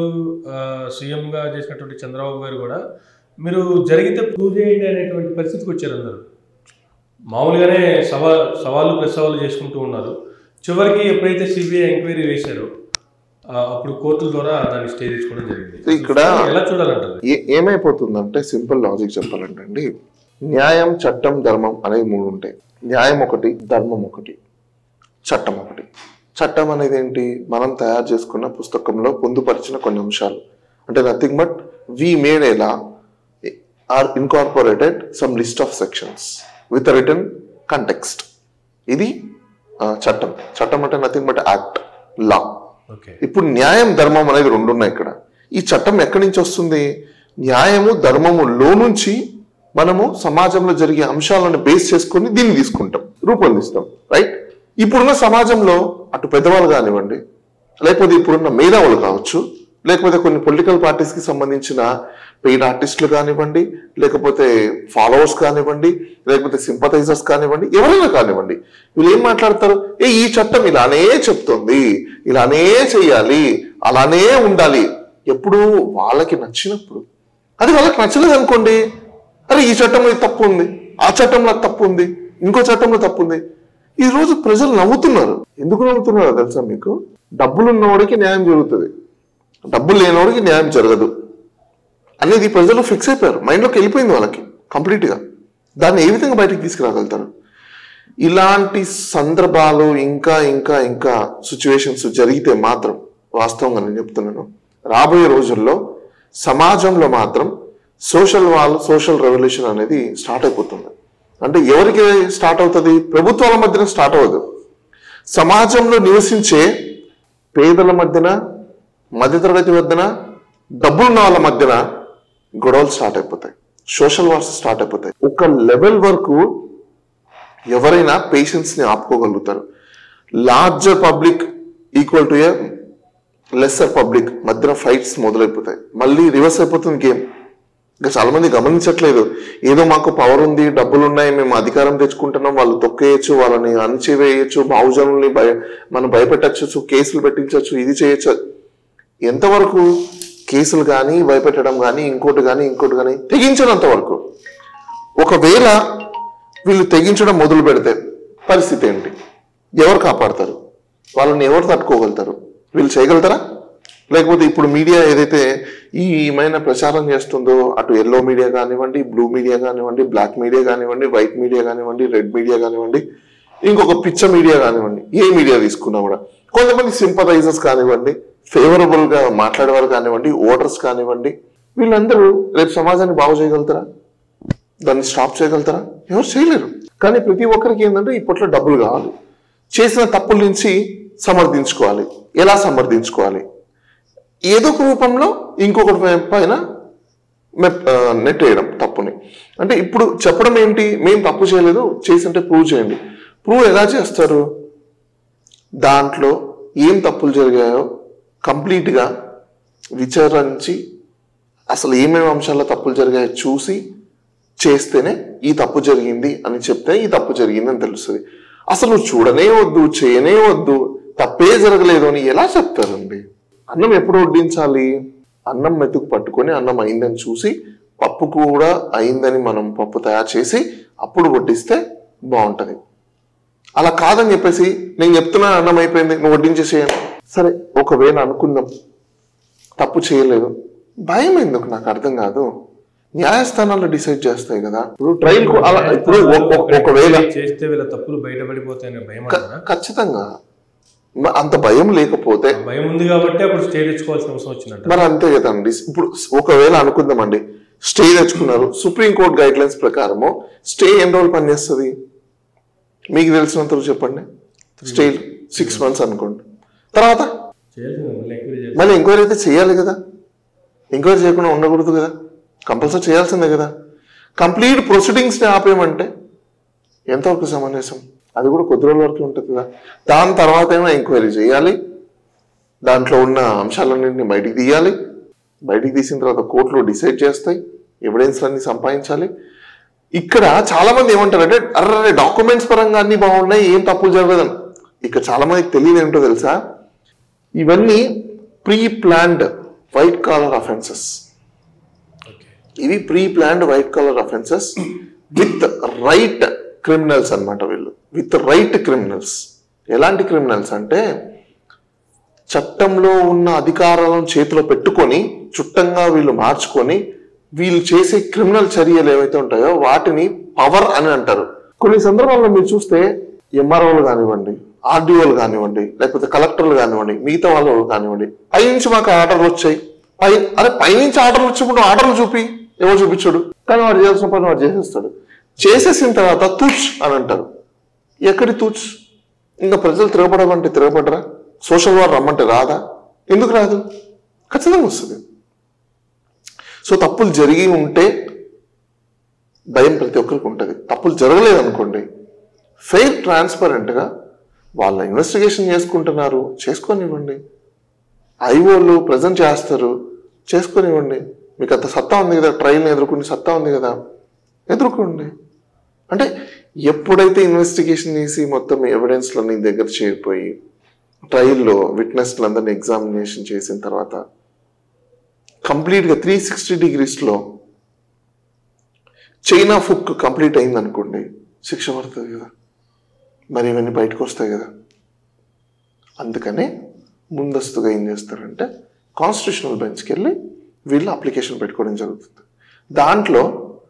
సీఎంగా చేసినటువంటి చంద్రబాబు గారు కూడా మీరు జరిగితే ప్రూవ్ చేయండి అనేటువంటి పరిస్థితికి వచ్చారు. అందరూ మామూలుగానే సవా సవాళ్ళు ప్లస్ సవాళ్ళు చేసుకుంటూ ఉన్నారు. చివరికి ఎప్పుడైతే సిబిఐ ఎంక్వైరీ వేశారో అప్పుడు కోర్టుల ద్వారా దాన్ని స్టే తీసుకోవడం జరిగింది. ఇక్కడ ఎలా చూడాలంటారు? ఏమైపోతుందంటే సింపుల్ లాజిక్ చెప్పాలంటే అండి, న్యాయం, చట్టం, ధర్మం అనేవి మూడు ఉంటాయి. న్యాయం ఒకటి, ధర్మం ఒకటి, చట్టం ఒకటి. చట్టం అనేది ఏంటి? మనం తయారు చేసుకున్న పుస్తకంలో పొందుపరిచిన కొన్ని అంశాలు. అంటే nothing but we made a law or incorporated some list of sections with written context. ఇది చట్టం. చట్టం అంటే నథింగ్ బట్ యాక్ట్, లా. ఇప్పుడు న్యాయం, ధర్మం అనేది రెండు ఉన్నాయి ఇక్కడ. ఈ చట్టం ఎక్కడి నుంచి వస్తుంది? న్యాయము ధర్మములో నుంచి మనము సమాజంలో జరిగే అంశాలను బేస్ చేసుకొని దీన్ని తీసుకుంటాం, రూపొందిస్తాం, రైట్? ఇప్పుడున్న సమాజంలో అటు పెద్దవాళ్ళు కానివ్వండి, లేకపోతే ఇప్పుడున్న మేధావులు కావచ్చు, లేకపోతే కొన్ని పొలిటికల్ పార్టీస్కి సంబంధించిన పెయిడ్ ఆర్టిస్టులు కానివ్వండి, లేకపోతే ఫాలోవర్స్ కానివ్వండి, లేకపోతే సింపథైజర్స్ కానివ్వండి, ఎవరైనా కానివ్వండి, వీళ్ళు ఏం మాట్లాడతారు? ఏ ఈ చట్టం ఇలానే చెప్తుంది, ఇలానే చెయ్యాలి, అలానే ఉండాలి. ఎప్పుడు వాళ్ళకి నచ్చినప్పుడు, అది వాళ్ళకి నచ్చలేదు అనుకోండి, అరే ఈ చట్టంలో ఇది తప్పు ఉంది, ఆ చట్టంలో తప్పు ఉంది, ఇంకో చట్టంలో తప్పు ఉంది. ఈ రోజు ప్రజలు నవ్వుతున్నారు. ఎందుకు నవ్వుతున్నారో తెలుసా మీకు? డబ్బులు ఉన్నవాడికి న్యాయం జరుగుతుంది, డబ్బులు లేనివాడికి న్యాయం జరగదు అనేది ప్రజలు ఫిక్స్ అయిపోయారు. మైండ్లోకి వెళ్ళిపోయింది వాళ్ళకి కంప్లీట్గా. దాన్ని ఏ విధంగా బయటకు తీసుకురాగలుగుతారు? ఇలాంటి సందర్భాలు ఇంకా ఇంకా ఇంకా సిచ్యువేషన్స్ జరిగితే మాత్రం వాస్తవంగా నేను చెప్తున్నాను, రాబోయే రోజుల్లో సమాజంలో మాత్రం సోషల్ వాల్ సోషల్ రెవల్యూషన్ అనేది స్టార్ట్ అయిపోతుంది. అంటే ఎవరికి స్టార్ట్ అవుతుంది? ప్రభుత్వాల మధ్యన స్టార్ట్ అవ్వదు. సమాజంలో నివసించే పేదల మధ్యన, మధ్యతరగతి మధ్యన, డబ్బులున్న వాళ్ళ మధ్యన గొడవలు స్టార్ట్ అయిపోతాయి, సోషల్ వార్స్ స్టార్ట్ అయిపోతాయి. ఒక లెవెల్ వరకు ఎవరైనా పేషెన్స్ ని ఆపుకోగలుగుతారు. Larger public equal to a lesser public మధ్యన ఫైట్స్ మొదలైపోతాయి. మళ్ళీ రివర్స్ అయిపోతుంది గేమ్. ఇంకా చాలా మంది గమనించట్లేదు, ఏదో మాకు పవర్ ఉంది, డబ్బులు ఉన్నాయి, మేము అధికారం తెచ్చుకుంటున్నాం, వాళ్ళు తొక్కేయచ్చు, వాళ్ళని అణచివేయచ్చు, బహుజనుల్ని భయ మనం భయపెట్టచ్చు, కేసులు పెట్టించవచ్చు, ఇది చేయొచ్చు. ఎంతవరకు కేసులు కానీ, భయపెట్టడం కానీ, ఇంకోటి కానీ ఇంకోటి కానీ, తెగించినంత వరకు. ఒకవేళ వీళ్ళు తెగించడం మొదలు పెడితే పరిస్థితి ఏంటి? ఎవరు కాపాడతారు? వాళ్ళని ఎవరు తట్టుకోగలుగుతారు? వీళ్ళు చేయగలుగుతారా? లేకపోతే ఇప్పుడు మీడియా ఏదైతే ఈ ఏమైనా ప్రచారం చేస్తుందో, అటు ఎల్లో మీడియా కానివ్వండి, బ్లూ మీడియా కానివ్వండి, బ్లాక్ మీడియా కానివ్వండి, వైట్ మీడియా కానివ్వండి, రెడ్ మీడియా కానివ్వండి, ఇంకొక పిచ్చ మీడియా కానివ్వండి, ఏ మీడియా తీసుకున్నా కూడా కొంతమంది సింపథైజర్స్ కానివ్వండి, ఫేవరబుల్ గా మాట్లాడేవారు కానివ్వండి, ఓటర్స్ కానివ్వండి, వీళ్ళందరూ రేపు సమాజాన్ని బాగు చేయగలుగుతారా? దాన్ని స్టాప్ చేయగలుగుతారా? ఎవరు చేయలేరు. కానీ ప్రతి ఒక్కరికి ఏంటంటే ఇప్పట్లో డబ్బులు కావాలి, చేసిన తప్పుల నుంచి సమర్థించుకోవాలి. ఎలా సమర్థించుకోవాలి? ఏదో ఒక రూపంలో ఇంకొకటి పైన నెట్టేయడం తప్పుని. అంటే ఇప్పుడు చెప్పడం ఏంటి? మేము తప్పు చేయలేదు, చేసింటే ప్రూవ్ చేయండి. ప్రూవ్ ఎలా చేస్తారు? దాంట్లో ఏం తప్పులు జరిగాయో కంప్లీట్గా విచారించి అసలు ఏమేమి అంశాల్లో తప్పులు జరిగాయో చూసి చేస్తేనే ఈ తప్పు జరిగింది అని చెప్తే ఈ తప్పు జరిగింది అని తెలుస్తుంది. అసలు చూడనే వద్దు, చేయనే వద్దు, తప్పే జరగలేదు అని ఎలా చెప్తారండి? అన్నం ఎప్పుడు వడ్డించాలి? అన్నం మెతుకు పట్టుకొని అన్నం అయిందని చూసి, పప్పు కూడా అయిందని మనం పప్పు తయారు చేసి అప్పుడు వడ్డిస్తే బాగుంటుంది. అలా కాదని చెప్పేసి నేను చెప్తున్నా అన్నం అయిపోయింది నువ్వు వడ్డించేసేయను. సరే ఒకవేళ అనుకుందాం తప్పు చేయలేదు, భయం ఎందుకు? నాకు అర్థం కాదు. న్యాయస్థానాల్లో డిసైడ్ చేస్తాయి కదా. ఇప్పుడు ట్రైల్ అలా ఇప్పుడు ఒకవేళ చేస్తే వీళ్ళ తప్పులు బయటపడిపోతాయనే భయం, ఖచ్చితంగా అంత భయం లేకపోతే, భయం ఉంది కాబట్టి అప్పుడు స్టే తెచ్చుకోవాల్సిన అవసరం వచ్చిందంట. మరి అంతే కదండి. ఇప్పుడు ఒకవేళ అనుకుందామండి స్టే తెచ్చుకున్నారు, సుప్రీంకోర్టు గైడ్ లైన్స్ ప్రకారము స్టే ఎన్ని రోజులు పనిచేస్తుంది మీకు తెలిసినంత చెప్పండి. స్టే సిక్స్ మంత్స్ అనుకోండి. తర్వాత మళ్ళీ ఎంక్వైరీ అయితే చేయాలి కదా. ఎంక్వైరీ చేయకుండా ఉండకూడదు కదా, కంపల్సరీ చేయాల్సిందే కదా. కంప్లీట్ ప్రొసీడింగ్స్ని ఆపేయమంటే ఎంతవరకు సమంజసం? అది కూడా కొద్ది రోజుల వరకు ఉంటుంది కదా. దాని తర్వాత ఏమో ఎంక్వైరీ చేయాలి, దాంట్లో ఉన్న అంశాలన్నింటినీ బయటికి తీయాలి. బయటికి తీసిన తర్వాత కోర్టులో డిసైడ్ చేస్తాయి, ఎవిడెన్స్లన్నీ సంపాదించాలి. ఇక్కడ చాలా మంది ఏమంటారంటే అర్రే డాక్యుమెంట్స్ పరంగా అన్ని బాగున్నాయి, ఏం తప్పులు జరగదని. ఇక్కడ చాలా మందికి తెలియదు ఏంటో తెలుసా, ఇవన్నీ pre planned white collar offences. ఇవి pre planned white collar offences with right criminals అనమాట. వీళ్ళు విత్ రైట్ క్రిమినల్స్. ఎలాంటి క్రిమినల్స్ అంటే చట్టంలో ఉన్న అధికారాలను చేతిలో పెట్టుకొని చుట్టంగా వీళ్ళు మార్చుకొని వీళ్ళు చేసే క్రిమినల్ చర్యలు ఏవైతే ఉంటాయో వాటిని పవర్ అని అంటారు. కొన్ని సందర్భాల్లో మీరు చూస్తే ఎంఆర్ఓలు కానివ్వండి, ఆర్డీఓలు కానివ్వండి, లేకపోతే కలెక్టర్లు కానివ్వండి, మిగతా వాళ్ళు కానివ్వండి, పైనుంచి మాకు ఆర్డర్లు వచ్చాయి, పై అరే పైనుంచి ఆర్డర్లు వచ్చినప్పుడు ఆర్డర్లు చూపి ఎవరు చూపించాడు, కానీ వాడు చేయాల్సిన పని వాడు చేసేస్తాడు. చేసేసిన తర్వాత తూచ్ అని అంటారు. ఎక్కడి తూచ్? ఇంకా ప్రజలు తిరగబడమంటే తిరగబడరా? సోషల్ వార్ రమ్మంటే రాదా? ఎందుకు రాదు? ఖచ్చితంగా వస్తుంది. సో తప్పులు జరిగి ఉంటే భయం ప్రతి ఒక్కరికి ఉంటుంది. తప్పులు జరగలేదు అనుకోండి, ఫెయిర్ ట్రాన్స్పరెంట్గా వాళ్ళ ఇన్వెస్టిగేషన్ చేసుకుంటున్నారు, చేసుకొనివ్వండి. ఐఓలు ప్రజెంట్ చేస్తారు, చేసుకొనివ్వండి. మీకు అంత సత్తా ఉంది కదా, ట్రయల్ని ఎదుర్కొనే సత్తా ఉంది కదా, ఎదుర్కోండి. అంటే ఎప్పుడైతే ఇన్వెస్టిగేషన్ చేసి మొత్తం ఎవిడెన్స్లన్నీ దగ్గర చేరిపోయి ట్రయల్లో విట్నెస్లందరినీ ఎగ్జామినేషన్ చేసిన తర్వాత కంప్లీట్గా త్రీ సిక్స్టీ డిగ్రీస్లో చైనా ఫుక్ కంప్లీట్ అయింది అనుకోండి, శిక్ష పడుతుంది కదా, మరి ఇవన్నీ బయటకు వస్తాయి కదా. అందుకనే ముందస్తుగా ఏం చేస్తారంటే కాన్స్టిట్యూషనల్ బెంచ్కి వెళ్ళి వీళ్ళు అప్లికేషన్ పెట్టుకోవడం జరుగుతుంది. దాంట్లో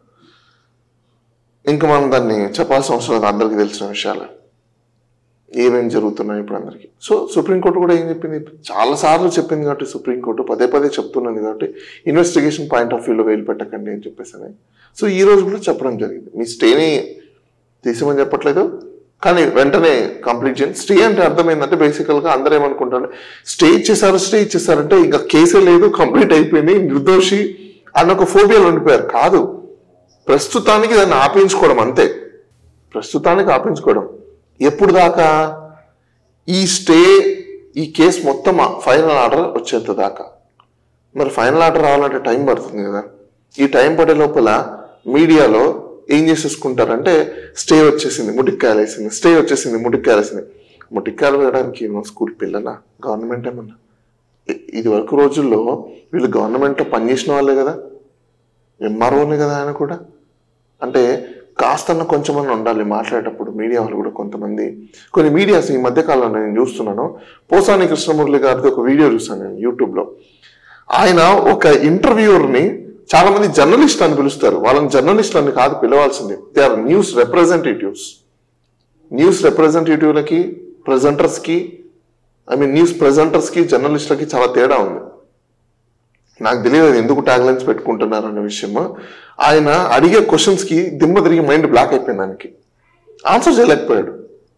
ఇంకా మనం దాన్ని చెప్పాల్సిన అవసరం లేదు, అందరికీ తెలిసిన విషయాలు ఏమేమి జరుగుతున్నాయి ఇప్పుడు అందరికీ. సో సుప్రీంకోర్టు కూడా ఏం చెప్పింది, చాలాసార్లు చెప్పింది కాబట్టి సుప్రీంకోర్టు పదే పదే చెప్తున్నది కాబట్టి ఇన్వెస్టిగేషన్ పాయింట్ ఆఫ్ వ్యూలో వేలు పెట్టకండి అని చెప్పేసి. సో ఈ రోజు కూడా చెప్పడం జరిగింది, మీ స్టేని తీసేమని చెప్పట్లేదు, కానీ వెంటనే కంప్లీట్ చేయండి. స్టే అంటే అర్థమైందంటే బేసికల్గా అందరూ ఏమనుకుంటారు, స్టే ఇచ్చేసారు స్టే ఇచ్చేసారంటే ఇంకా కేసే లేదు, కంప్లీట్ అయిపోయింది, నిర్దోషి అన్న ఒక ఫోబియాలు ఉండిపోయారు. కాదు, ప్రస్తుతానికి దాన్ని ఆపించుకోవడం అంతే, ప్రస్తుతానికి ఆపించుకోవడం. ఎప్పుడు దాకా ఈ స్టే ఈ కేసు మొత్తం ఫైనల్ ఆర్డర్ వచ్చేంత దాకా. మరి ఫైనల్ ఆర్డర్ రావాలంటే టైం పడుతుంది కదా. ఈ టైం పడే లోపల మీడియాలో ఏం చేసేసుకుంటారంటే స్టే వచ్చేసింది ముటిక్కాయలు వేసింది, స్టే వచ్చేసింది ముటిక్కాయలు వేసింది. ముటిక్కాయలు వేయడానికి ఏమో స్కూల్ పిల్లలా, గవర్నమెంట్ ఏమన్నా? ఇది వరకు రోజుల్లో వీళ్ళు గవర్నమెంట్లో పనిచేసిన వాళ్ళే కదా, ఎంఆర్ఓనే కదా ఆయన కూడా. అంటే కాస్తన్న కొంచెమన్నా ఉండాలి మాట్లాడేటప్పుడు. మీడియా వాళ్ళు కూడా కొంతమంది, కొన్ని మీడియాస్ ఈ మధ్యకాలంలో నేను చూస్తున్నాను, పోసాని కృష్ణమురళి గారిది ఒక వీడియో చూసాను నేను యూట్యూబ్లో. ఆయన ఒక ఇంటర్వ్యూవర్ని చాలా మంది జర్నలిస్ట్ అని పిలుస్తారు, వాళ్ళని జర్నలిస్ట్ అని కాదు పిలవాల్సింది, they are news representatives. News రిప్రజెంటేటివ్లకి ప్రజెంటర్స్కి ఐ మీన్ న్యూస్ ప్రజెంటర్స్కి జర్నలిస్ట్లకి చాలా తేడా ఉంది. నాకు తెలియదు ఎందుకు ట్యాగ్ లైన్స్ పెట్టుకుంటున్నారు అనే విషయం. ఆయన అడిగే క్వశ్చన్స్కి దిమ్మ తిరిగి మైండ్ బ్లాక్ అయిపోయింది, దానికి ఆన్సర్ చేయలేకపోయాడు.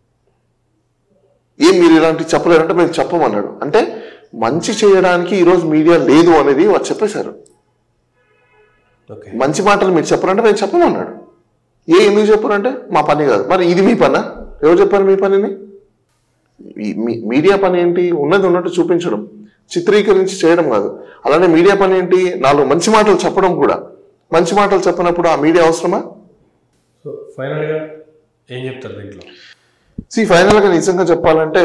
ఏం మీరు ఇలాంటివి చెప్పలేరంటే మేము చెప్పమన్నాడు. అంటే మంచి చేయడానికి ఈరోజు మీడియా లేదు అనేది వాళ్ళు చెప్పేశారు. మంచి మాటలు మీరు చెప్పరంటే మేము చెప్పమన్నాడు. ఏ ఎందుకు చెప్పారంటే మా పని కాదు. మరి ఇది మీ పనా? ఎవరు చెప్పారు మీ పనిని? మీడియా పని ఏంటి? ఉన్నది ఉన్నట్టు చూపించడం, చిత్రీకరించి చేయడం కాదు. అలానే మీడియా పని ఏంటి? నాలుగు మంచి మాటలు చెప్పడం కూడా. మంచి మాటలు చెప్పినప్పుడు ఆ మీడియా అవసరమా? సో ఫైనల్గా ఏం చెప్తారు దీంట్లో? సి ఫైనల్గా నిజంగా చెప్పాలంటే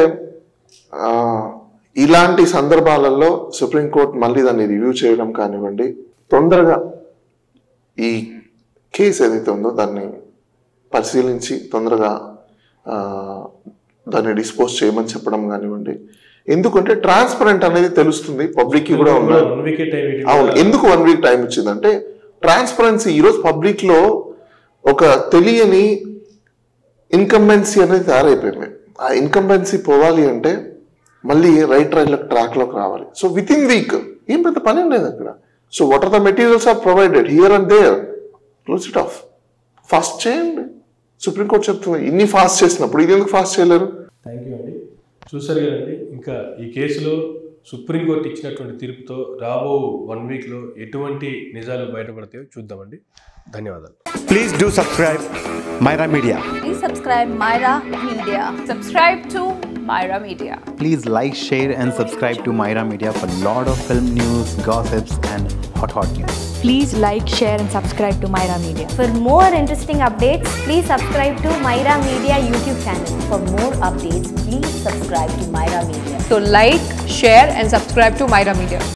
ఇలాంటి సందర్భాలలో సుప్రీంకోర్టు మళ్ళీ దాన్ని రివ్యూ చేయడం కానివ్వండి, తొందరగా ఈ కేసు ఏదైతే ఉందో దాన్ని పరిశీలించి తొందరగా దాన్ని డిస్పోజ్ చేయమని చెప్పడం కానివ్వండి. ఎందుకంటే ట్రాన్స్పరెంట్ అనేది తెలుస్తుంది, పబ్లిక్ కూడా ఉన్నారు. అవును, ఎందుకు వన్ వీక్ టైం ఇచ్చిందంటే ట్రాన్స్పరెన్సీ. ఈరోజు పబ్లిక్ లో ఒక తెలియని ఇన్కంబెన్సీ అనేది తయారైపోయింది. ఆ ఇన్కంబెన్సీ పోవాలి అంటే మళ్ళీ రైట్ రైట్ ట్రాక్ లోకి రావాలి. సో విత్ ఇన్ వీక్ ఏం పెద్ద పని లేదు అక్కడ. So what are the materials are provided here and there, close it off, fast చేయండి. సుప్రీంకోర్టు చెప్తుంది ఇన్ని ఫాస్ట్ చేసినప్పుడు ఇది ఎందుకు ఫాస్ట్ చేయలేరు? థ్యాంక్ యూ అండి. చూసారు కదండి, ఇంకా ఈ కేసులో సుప్రీంకోర్టు ఇచ్చినటువంటి తీర్పుతో రాబో వన్ వీక్లో ఎటువంటి నిజాలు బయటపడతాయో చూద్దామండి. ధన్యవాదాలు. Please do subscribe Myra Media. Please subscribe Myra Media. Subscribe to Myra Media. Please like, share and subscribe to Myra Media for lot of film news, gossips and hot hot news. Please like, share and subscribe to Myra Media. For more interesting updates, please subscribe to Myra Media YouTube channel. For more updates, please subscribe to Myra Media. So like, share and subscribe to Myra Media.